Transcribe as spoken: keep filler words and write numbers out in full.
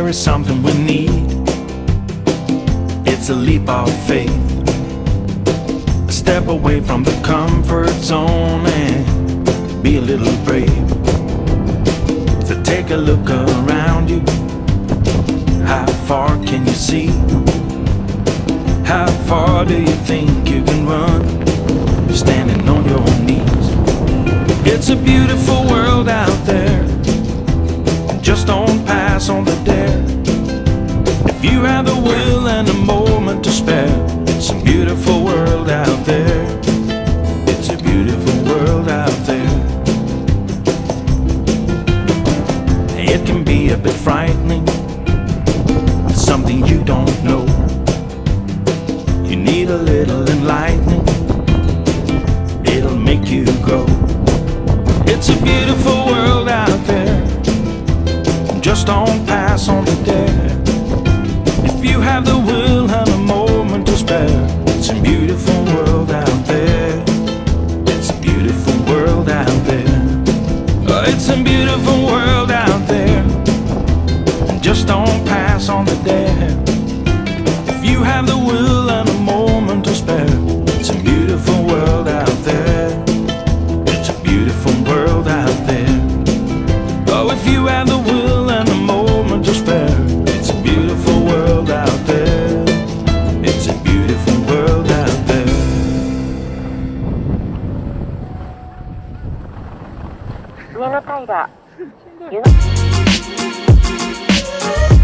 there is something we need. It's a leap of faith, a step away from the comfort zone and be a little brave. So take a look around you. How far can you see? How far do you think you can run, standing on your knees? It's a beautiful world out there, just don't pass on the dare. If you have the will and a moment to spare, it's a beautiful world out there. It's a beautiful world out there. It can be a bit frightening, something you don't know. You need a little enlightening, it'll make you grow. It's a beautiful world out there, just don't pass on the dare. If you have the will and a moment to spare, it's a beautiful world out there. It's a beautiful world out there. Oh, it's a beautiful world out there, just don't pass on the dare. If you have the will and a moment to spare, it's a beautiful world out there. It's a beautiful world out there. Oh, if you have the will and a moment to spare, it's a beautiful world out there. It's a beautiful world out there. 上の平